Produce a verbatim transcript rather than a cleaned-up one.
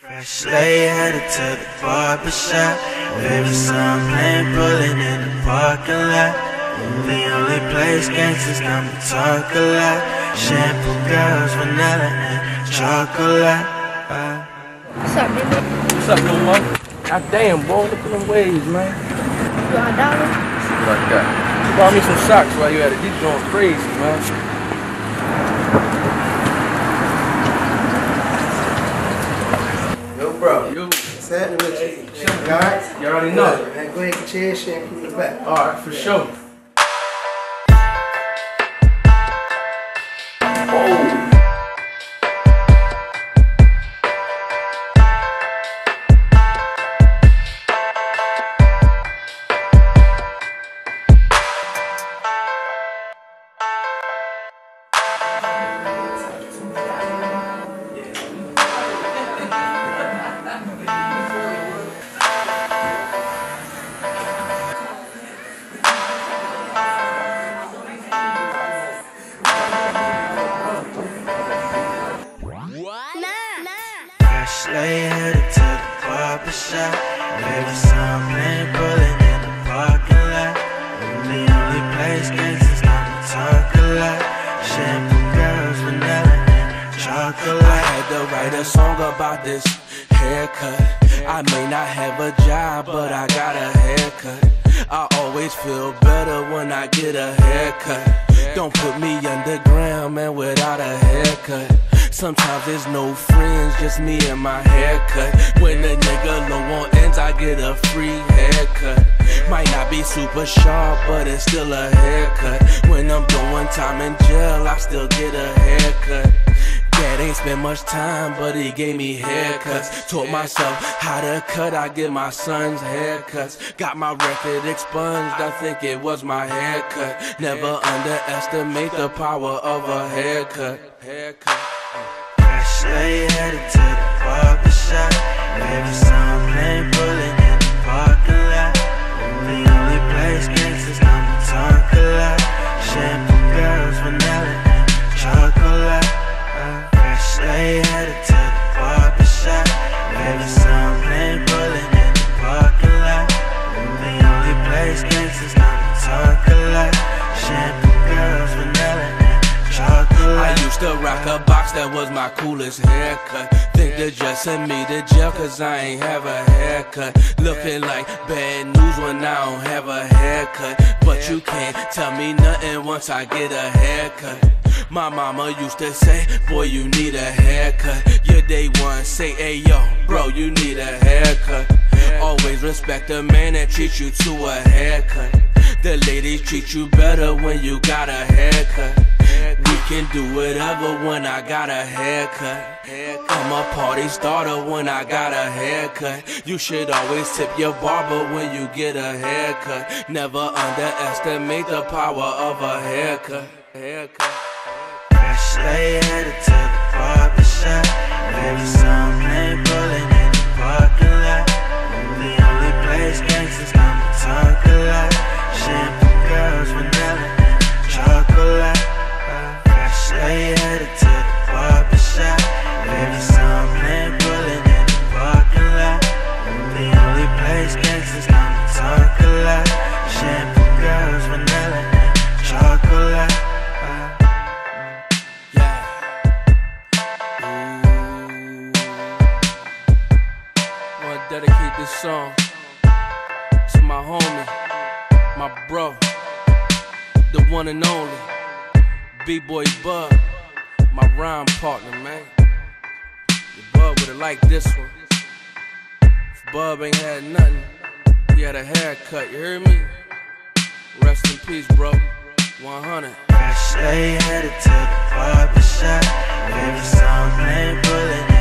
Freshly headed to the barbershop. Favorite song playing, pulling in the parking lot. The only place gangsters come to talk a lot. Shampoo girls, vanilla and chocolate. Uh. What's up, baby? What's up, little mo? God damn, boy, look at them waves, man. You want a dollar? Like that. You bought me some socks while you had it. These going crazy, man. Yo, bro. Yo. What's happening with you? Hey, You alright? You already know. Go ahead, go ahead, get your head shampoo in the back. Alright, for sure. Oh. Freshly headed to the barbershop. Favorite song playing, pulling in the parking lot. The only place gangsters come to talk a lot. Shampoo girls, vanilla and chocolate. I had to write a song about this haircut. I may not have a job, but I got a haircut. I always feel better when I get a haircut. Don't put me underground, man, without a haircut. Sometimes there's no friends, just me and my haircut. When a nigga low on ends, I get a free haircut. Might not be super sharp, but it's still a haircut. When I'm doing time in jail, I still get a haircut. Dad ain't spent much time, but he gave me haircuts. Taught myself how to cut, I get my son's haircuts. Got my record expunged, I think it was my haircut. Never underestimate the power of a haircut. Haircut. Freshly headed to the barbershop. Favorite song playing, pulling in the parking lot. The only place gangsters come to talk a lot. Shampoo girls, vanilla and chocolate. Uh. Freshly headed to the barbershop. Favorite song playing, pulling in the parking lot. The only place gangsters come to talk a lot. Shampoo girls, vanilla and chocolate. I used to rock a box, that was my coolest haircut. Think they're dressing me to jail cause I ain't have a haircut. Looking like bad news when I don't have a haircut. But you can't tell me nothing once I get a haircut. My mama used to say, boy, you need a haircut. Your day one say, hey yo, bro, you need a haircut. Always respect a man that treats you to a haircut. The ladies treat you better when you got a haircut. We can do whatever when I got a haircut. I'm a party starter when I got a haircut. You should always tip your barber when you get a haircut. Never underestimate the power of a haircut. Haircut. Freshly headed to the barbershop. Favorite song playing, pulling in the parking lot. The only place gangsters come to talk a lot. Shampoo girls, vanilla and chocolate. Freshly headed to the barbershop. Favorite song playing, pulling in the parking lot. The only place gangsters come to talk a lot. Shampoo girls, vanilla and chocolate. Yeah. Ooh. Wanna dedicate this song to my homie, my bro, the one and only B-Boy Bub, my rhyme partner, man. Your Bub would've liked this one. If Bub ain't had nothing, he had a haircut, you heard me? Rest in peace, bro. one hundred. Freshly headed to the barbershop. Favorite song playing, pulling